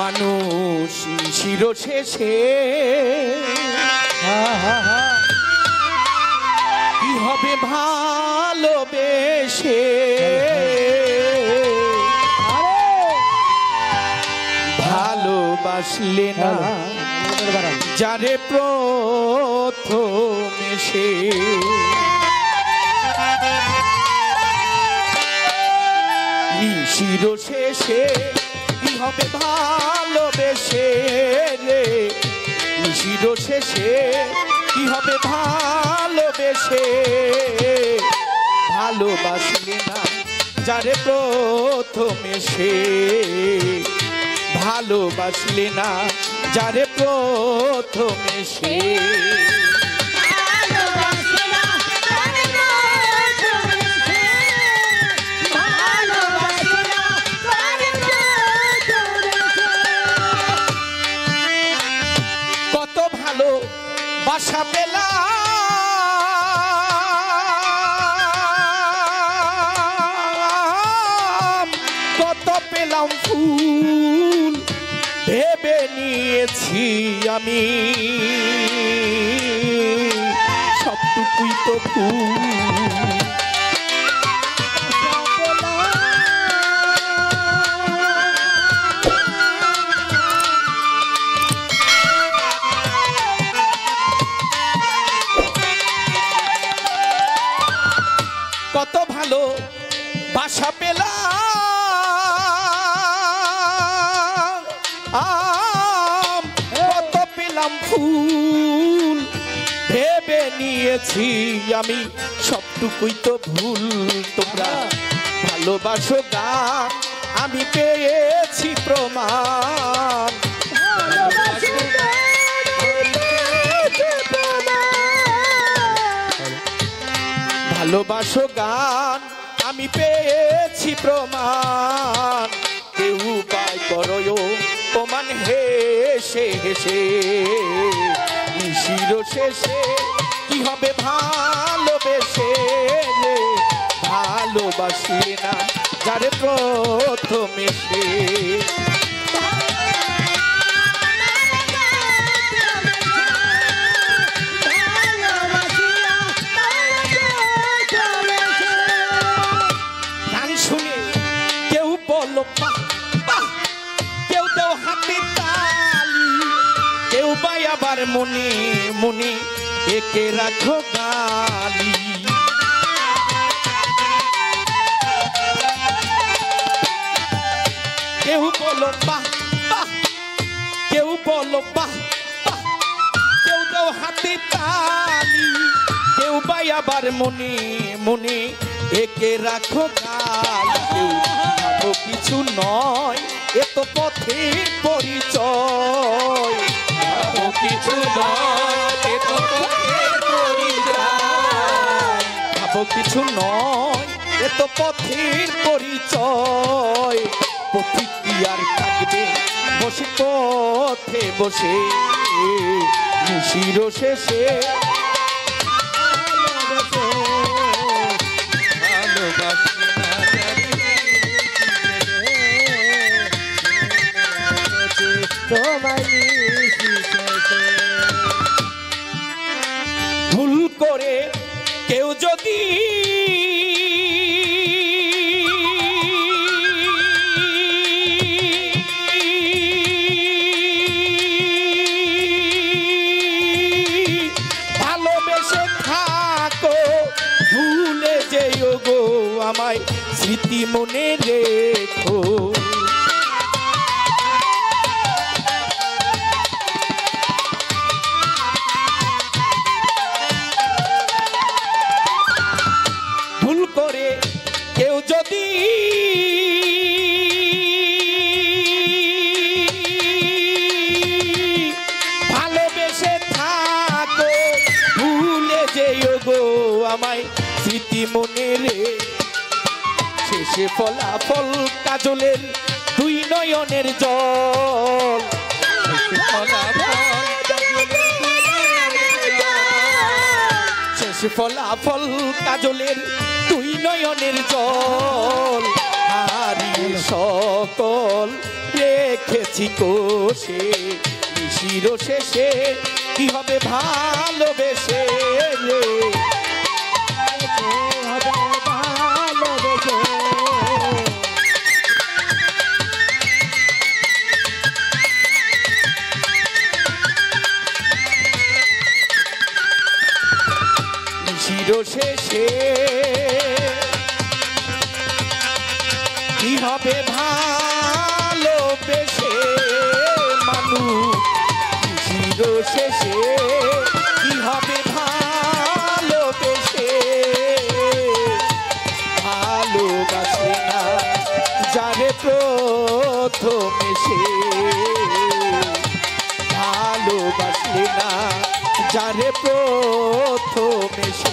মানুষ শিরশেষে কি হবে ভালোবেসে ভালোবাসলে না যারে প্রথমে সে শিরশেষে কি হবে ভালোবেসে রে শিরশেষে কি হবে ভালোবেসে ভালোবাসলে না যারে প্রথমে সে ভালোবাসলে না যারে প্রথমে সে কত ভালো বাসা পেলাম কত পেলাম ফুল ভেবে নিয়েছি আমি সবটুকুই তো ফুল কত ভালো বাসা পেলাম কত পেলাম ফুল ভেবে নিয়েছি আমি সবটুকুই তো ভুল তোমরা ভালোবাসো গান আমি পেয়েছি প্রমাণ ভালোবাসো গান আমি পেয়েছি প্রমাণ কেউ পায় করো প্রমাণ হেসে হেসে শিরশেষে কি হবে ভালোবেসে রে ভালোবাসলে না যারে প্রথমে সে কেউ দাও হাতে তালি কেউ বা আবার মনে মনে একে রাখো গালি কেউ বলো বাহ বাহ কেউ বলো বাহ বাহ কেউ দাও হাতে তালি কেউ বা আবার মনে মনে একে রাখো গালি কেউ ভাবো কিছু নয় এ তো পথের পরিচয় ভাবো কিছু নয় এ তো পথের পরিচয় ভাবো কিছু নয় এ তো পথের পরিচয় প্রতিক্রিয়ার থাকবে বসে পথে বসে শিরশেষে ভুল করে কেউ যদি ভালোবেসে থাকো ভুলে যেও গো আমায় স্মৃতি মনে রেখো করে কেউ যদি ভালোবেসে থাকো ভুলে যেও গো আমায় স্মৃতি মনে রে শেষে ফলাফল কাজলের দুই নয়নের জল শেষে ফলাফল কাজলের দুই নয়নের জল হারিয়ে সকল রেখে রেখেছি কোষে নিশির শেষে কি হবে ভালোবেসে রে হবে ভালোবেসে। নিশির শেষে কি হবে ভালোবেসে মানুষ নিশির শেষে কি হবে ভালোবেসে ভালোবাসে না যারে প্রথমে সে ভালোবাসলে না যারে প্রথমে সে